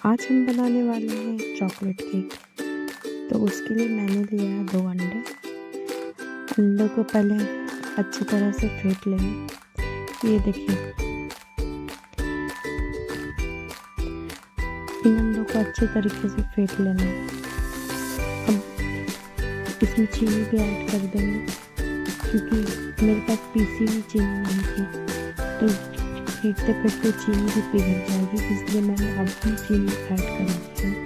आज हम बनाने वाले हैं चॉकलेट केक। तो उसके लिए मैंने लिया है 2 अंडे। अंडों को पहले अच्छी तरह से फेंट लेंगे। ये देखिए, इन अंडों को अच्छे तरीके से फेंट लेना है। अब इसमें चीनी भी ऐड कर देंगे, क्योंकि मेरे पास पीसी हुई चीनी नहीं थी, तो फेंटते फेंटते चीनी भी पिघल जाएगी, इसलिए मैंने अब भी चीनी ऐड कर दी है।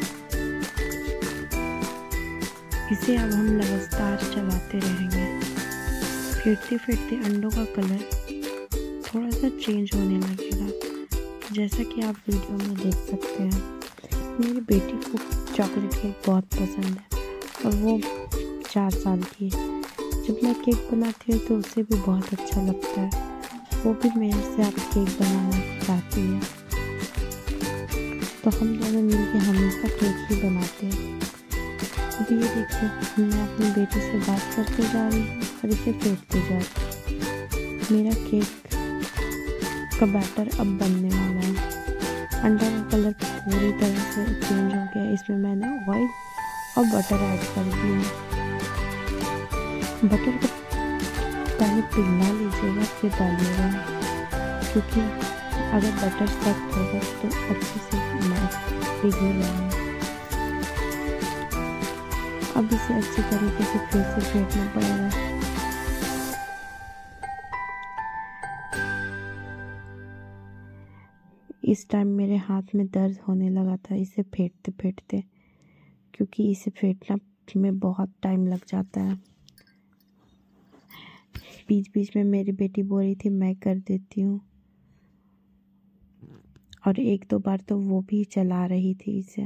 इसे अब हम लगातार चलाते रहेंगे। फेंटते फेंटते अंडों का कलर थोड़ा सा चेंज होने लगेगा, जैसा कि आप वीडियो में देख सकते हैं। मेरी बेटी को चॉकलेट केक बहुत पसंद है और वो 4 साल की है। जब मैं केक बनाती हूँ तो उसे भी बहुत अच्छा लगता है। वो भी मेरे से अब केक बनाना चाहती है, तो हम दोनों मिलकर हमेशा केक ही बनाते हैं। अभी ये देखिए, मैं अपनी बेटी से बात करते जा रही हूँ और इसे फेंटते जा रही हूँ। मेरा केक का बैटर अब बनने वाला है। अंडा का कलर पूरी तरह से चेंज हो गया। इसमें मैंने ऑयल और बटर ऐड कर दिया। बटर को पहले पिघला लीजिएगा, फिर डालिएगा, क्योंकि अगर बटर सख्त होगा तो अच्छे से पिघलेगा। अब इसे अच्छी तरीके से फिर से फेंटना पड़ेगा। इस टाइम मेरे हाथ में दर्द होने लगा था इसे फेंटते फेंटते, क्योंकि इसे फेंटना में बहुत टाइम लग जाता है। बीच बीच में मेरी बेटी बोल रही थी मैं कर देती हूँ, और 1-2 बार तो वो भी चला रही थी इसे।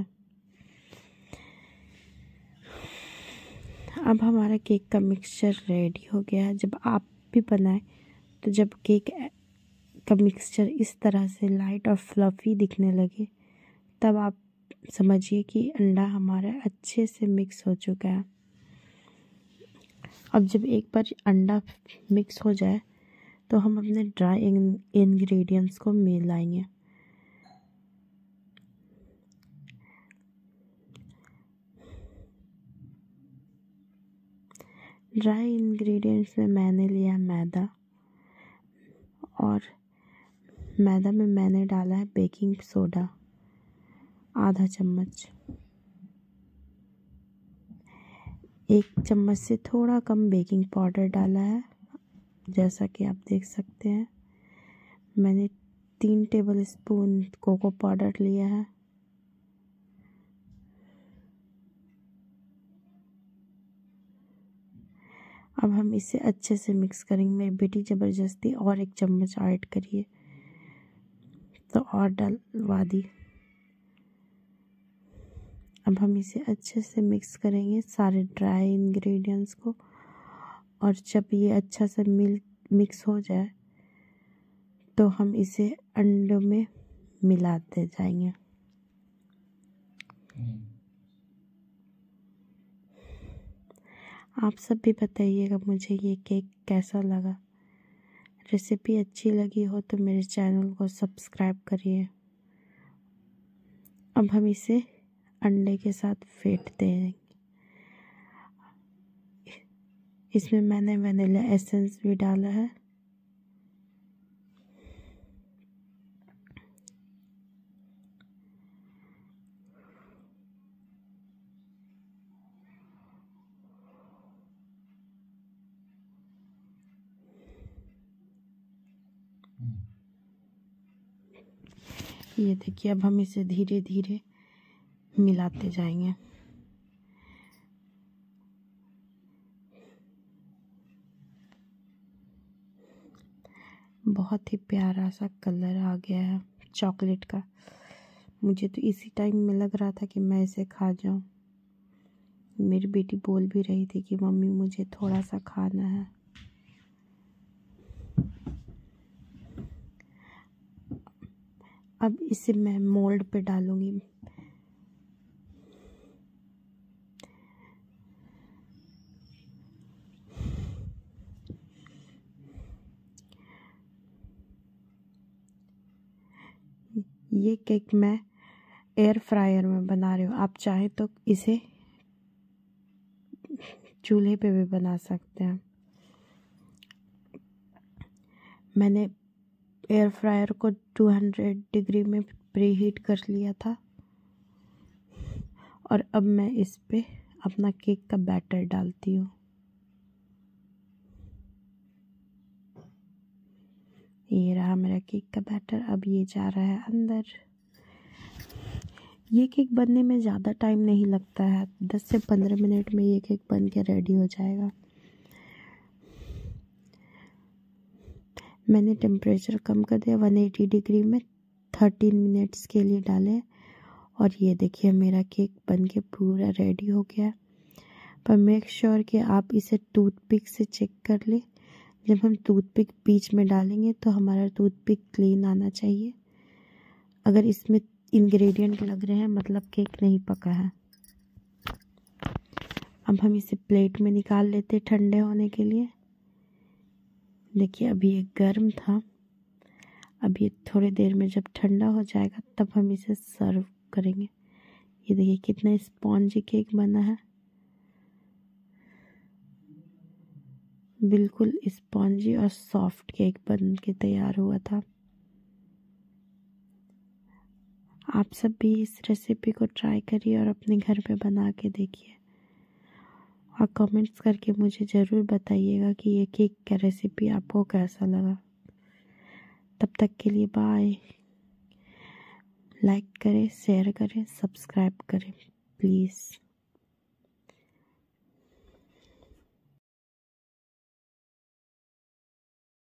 अब हमारा केक का मिक्सचर रेडी हो गया है। जब आप भी बनाएं तो जब केक का मिक्सचर इस तरह से लाइट और फ्लफी दिखने लगे, तब आप समझिए कि अंडा हमारा अच्छे से मिक्स हो चुका है। अब जब एक बार अंडा मिक्स हो जाए तो हम अपने ड्राई इंग्रेडिएंट्स को मिलाएंगे। ड्राई इंग्रेडिएंट्स में मैंने लिया मैदा, और मैदा में मैंने डाला है बेकिंग सोडा आधा चम्मच। 1 चम्मच से थोड़ा कम बेकिंग पाउडर डाला है, जैसा कि आप देख सकते हैं। मैंने 3 टेबलस्पून कोको पाउडर लिया है। अब हम इसे अच्छे से मिक्स करेंगे। मेरी बेटी ज़बरदस्ती और 1 चम्मच ऐड करिए, तो और डलवा दी। अब हम इसे अच्छे से मिक्स करेंगे सारे ड्राई इंग्रेडिएंट्स को, और जब ये अच्छा से मिक्स हो जाए तो हम इसे अंडों में मिलाते जाएंगे। आप सब भी बताइएगा मुझे ये केक कैसा लगा। रेसिपी अच्छी लगी हो तो मेरे चैनल को सब्सक्राइब करिए। अब हम इसे अंडे के साथ फेंटते हैं। इसमें मैंने वनीला एसेंस भी डाला है। ये देखिए, अब हम इसे धीरे धीरे मिलाते जाएंगे। बहुत ही प्यारा सा कलर आ गया है चॉकलेट का। मुझे तो इसी टाइम में लग रहा था कि मैं इसे खा जाऊं। मेरी बेटी बोल भी रही थी कि मम्मी मुझे थोड़ा सा खाना है। अब इसे मैं मोल्ड पे डालूंगी। ये केक मैं एयर फ्रायर में बना रहे हो, आप चाहे तो इसे चूल्हे पे भी बना सकते हैं। मैंने एयर फ्रायर को 200 डिग्री में प्री हीट कर लिया था और अब मैं इस पे अपना केक का बैटर डालती हूँ। ये रहा मेरा केक का बैटर, अब ये जा रहा है अंदर। ये केक बनने में ज़्यादा टाइम नहीं लगता है, 10 से 15 मिनट में ये केक बन के रेडी हो जाएगा। मैंने टेम्परेचर कम कर दिया, 180 डिग्री में 13 मिनट्स के लिए डाले और ये देखिए मेरा केक बन के पूरा रेडी हो गया। पर मेक श्योर कि आप इसे टूथपिक से चेक कर ले। जब हम टूथपिक बीच में डालेंगे तो हमारा टूथपिक क्लीन आना चाहिए। अगर इसमें इंग्रेडिएंट लग रहे हैं मतलब केक नहीं पका है। अब हम इसे प्लेट में निकाल लेते ठंडे होने के लिए। देखिए अभी ये गर्म था, अब ये थोड़ी देर में जब ठंडा हो जाएगा तब हम इसे सर्व करेंगे। ये देखिए कितना स्पॉन्जी केक बना है, बिल्कुल स्पॉन्जी और सॉफ्ट केक बन के तैयार हुआ था। आप सब भी इस रेसिपी को ट्राई करिए और अपने घर पे बना के देखिए और कमेंट्स करके मुझे ज़रूर बताइएगा कि ये केक का रेसिपी आपको कैसा लगा। तब तक के लिए बाय। लाइक करें, शेयर करें, सब्सक्राइब करें प्लीज़।